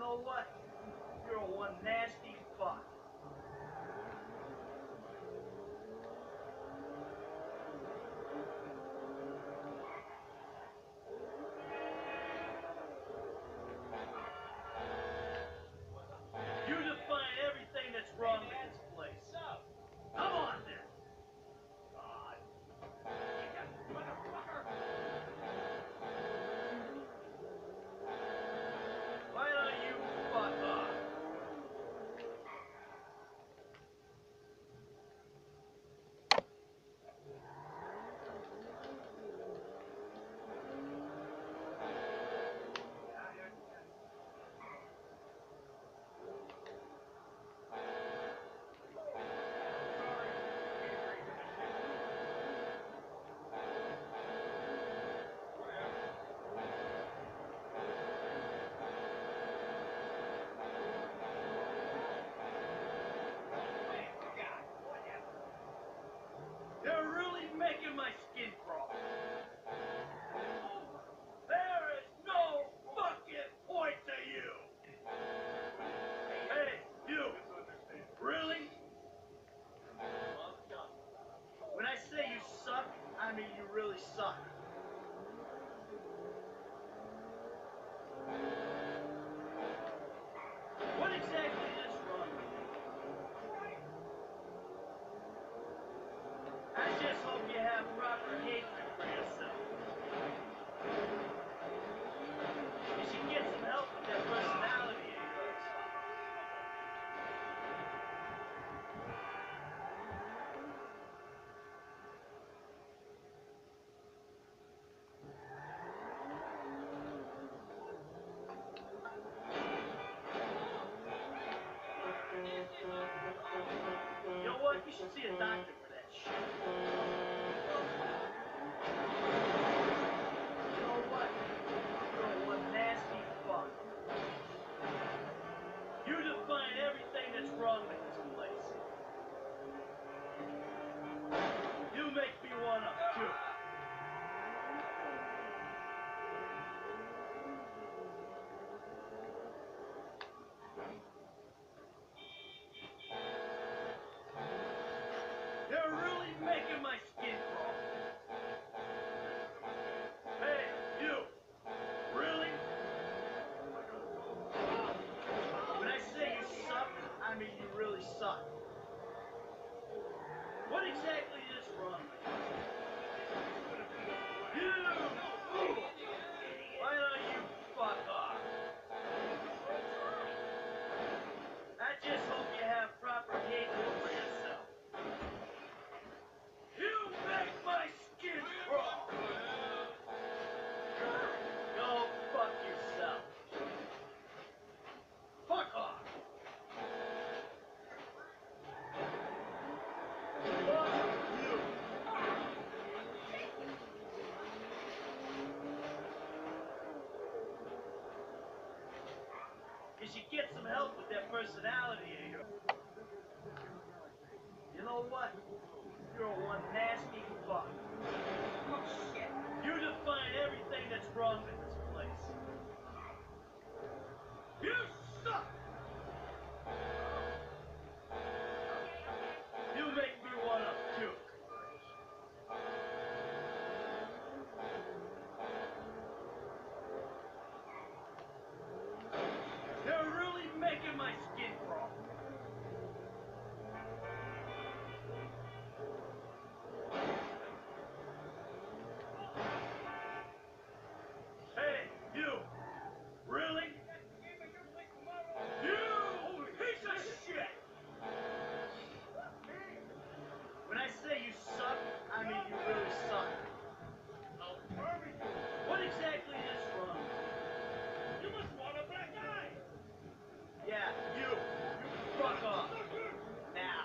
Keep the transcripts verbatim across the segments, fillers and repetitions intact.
know what? You're one nasty fuck. You define everything that's wrong with this place. Come on then. God. Why don't you fuck off? You're really making my skin crawl. There is no fucking point to you. Hey, you. Really? When I say you suck, I mean you really suck. What exactly is wrong with you? I just hope you have proper hatred for yourself. You should get some help with that personality of yours. You know what? You should see a doctor for that shit. You know what? You're one nasty fuck. You define everything that's wrong with this place. You make me wanna puke. You're really making my skin crawl. Hey, you. Really? When I say you suck, I mean you really suck. What exactly is wrong with you? You! Why don't you fuck off? I just hope you have proper hatred for yourself. You make my skin crawl! Go fuck yourself. Fuck off! Fuck you! You should get some help with that personality of yours. You know what? You're one nasty fuck. You define everything that's wrong with this place. You suck! You make me wanna puke. You're really making my skin crawl. Hey, you. Really? You piece of shit! When I say you suck, I mean you really suck. What exactly is wrong? You must want a black guy. Yeah, you. You fuck off. Now.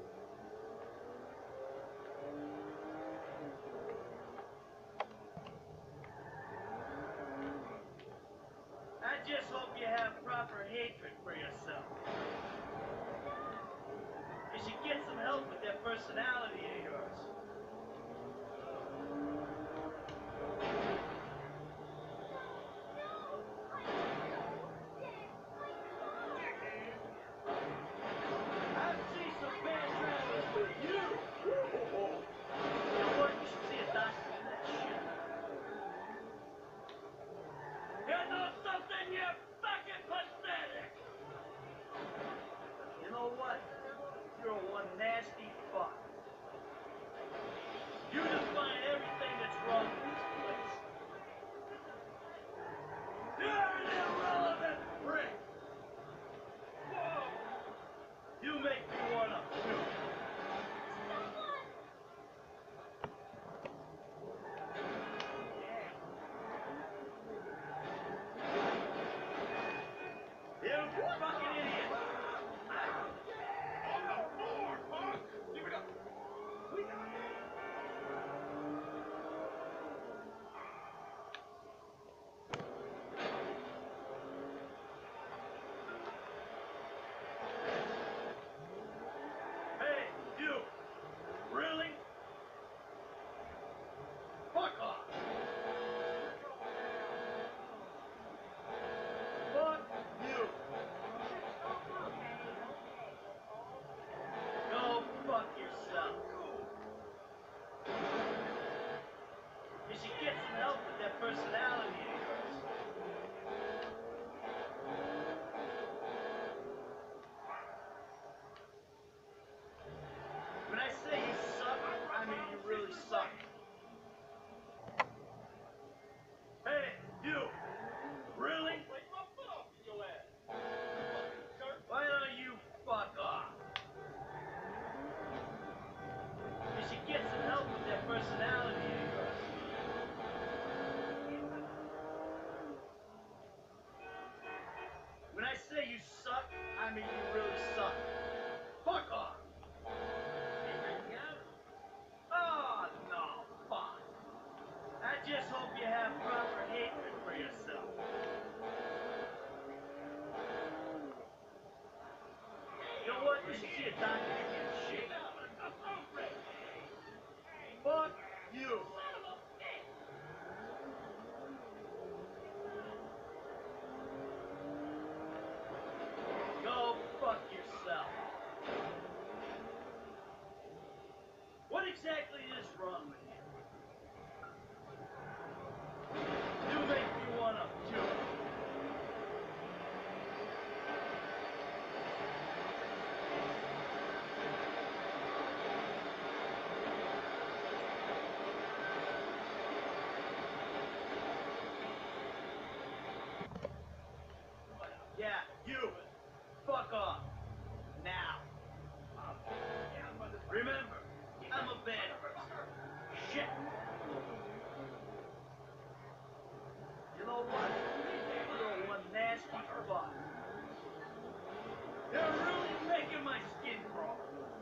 I just hope you have proper hatred for yourself. You should get some help with that personality of yours. one nasty fuck. You define everything that's wrong with this place. You're an irrelevant prick! Whoa! You make me wanna puke. You fucking idiot! On the floor, punk! Give it up! We got it! Hey, you! Really? Fuck off! Fuck you! Go fuck yourself. You should get some help with that personality of yours. When I say you suck, I mean you really suck. Hey, you! Really? Why don't you fuck off? You should get some help with that personality of yours. When I say you suck, I mean you really suck. Fuck off! Oh, no, fuck. I just hope you have proper hatred for yourself. You know what? You should see a doctor to get shit. Fuck you. Go fuck yourself. What exactly is wrong with you? You make me wanna puke. Yeah, you. Fuck off. Now. Remember, I'm a bad person. Shit. You know what? You're one nasty fuck. You're really making my skin crawl.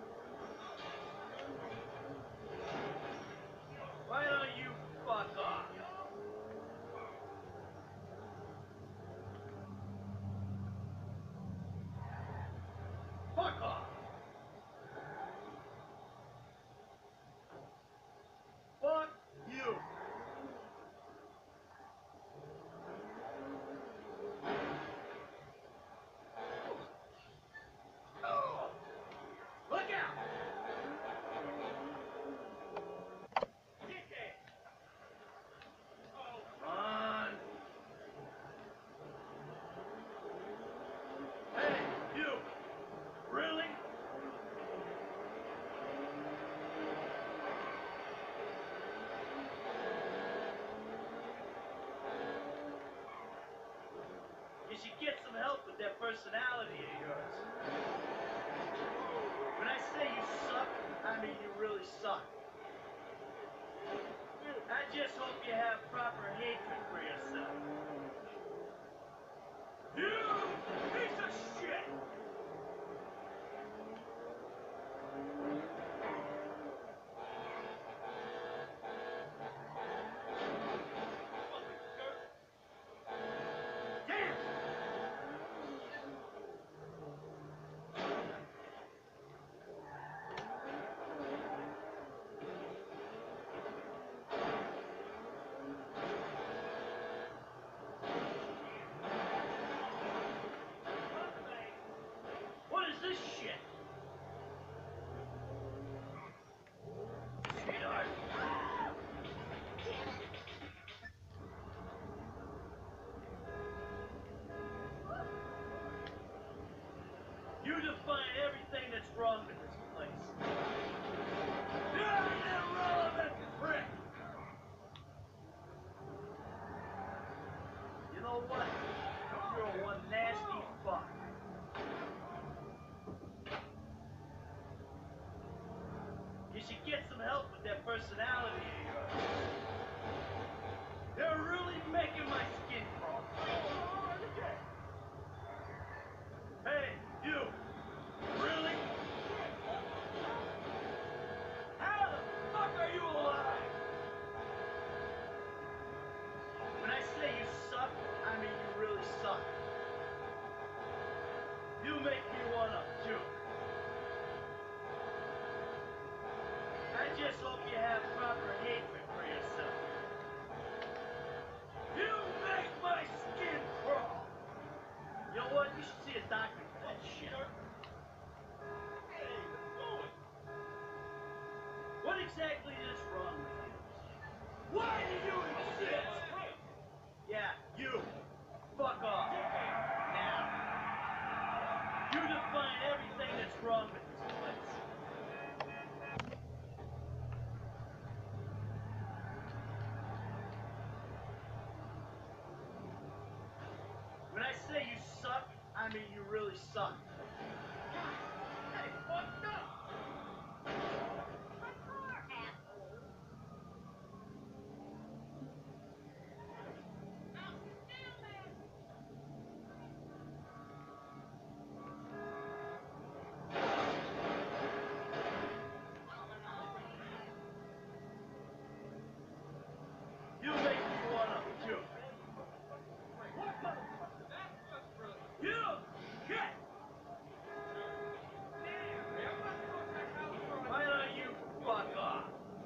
Why don't you fuck off? Fuck off. Fuck you. Oh, look out! On. Hey, you! Really? You should get some help with that personality of yours. When I say you suck, I mean you really suck. I just hope you have proper hatred for yourself. You piece of shit! Damn! What is this shit? Sweetheart. You define everything that's wrong with this place. place. You're an irrelevant prick! You know what? You're one nasty fuck. You should get some help with that personality of yours. They're really making my skin crawl. Hey, you! Really? How the fuck are you alive? When I say you suck, I mean you really suck. You make me wanna puke. I just hope you have proper hatred for yourself. You make my skin crawl. You know what? You should see a doctor for that shit. Hey, let's do it. What exactly is wrong with you? Why do you exist? Yeah, you. Fuck off. Now. You define everything that's wrong with this place. When I say you suck, I mean you really suck. Hey, fucked up. My car, asshole. Now, down there. You make me wanna puke. You shit! Why don't you fuck off?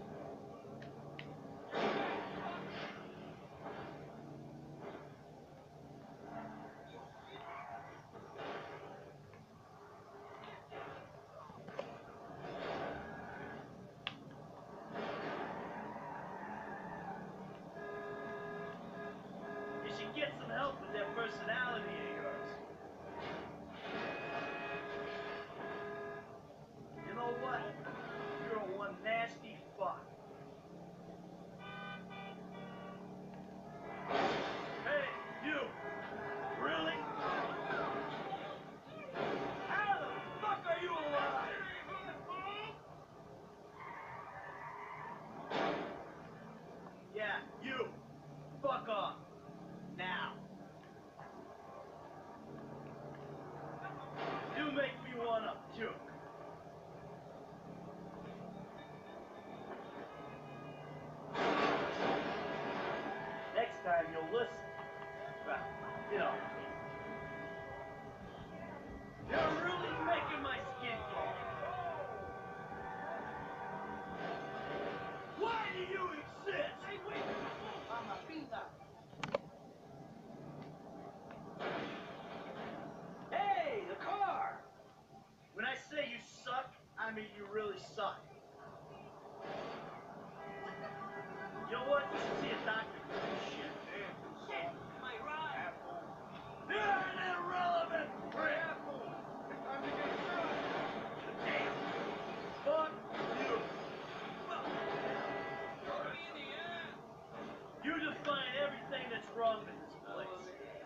You should get some help with that personality of yours. You know what? You're one nasty fuck. Hey, you! Really? How the fuck are you alive? Yeah, you! Fuck off! Now! You make me wanna puke. Next time you'll listen. Well, you know. You're really making my skin crawl. Why do you exist? Hey, wait! Mama pinta. Hey, the car! When I say you suck, I mean you really suck. You know what? You should see a doctor for this shit. Shit! My ride! You're an irrelevant prick! Damn! Fuck you! You define everything that's wrong with this place.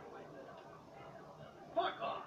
Fuck off!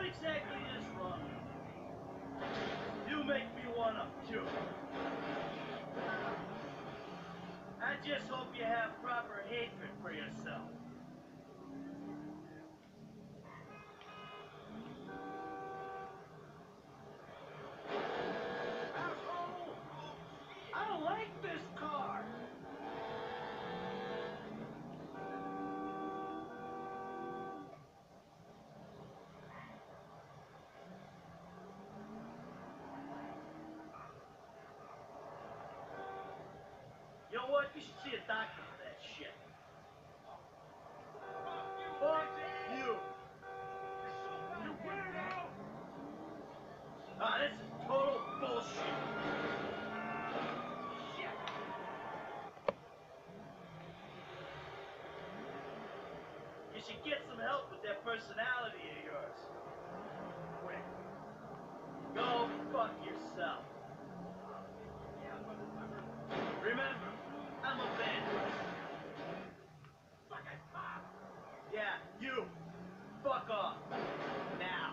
exactly is wrong? You make me wanna puke. I just hope you have proper hatred for yourself. Asshole! I don't like this car. You know what? You should see a doctor for that shit. Fuck you! You weirdo! Ah, this is total bullshit. Shit. You should get some help with that personality of yours. Quick. Go fuck yourself. Remember, I'm a vandalist. Fucking fuck! Yeah, you. Fuck off. Now.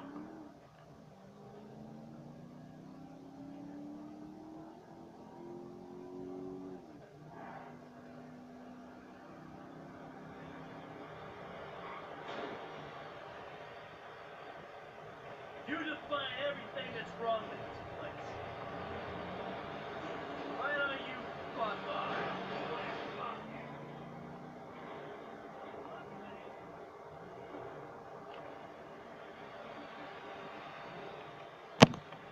You define everything that's wrong with you.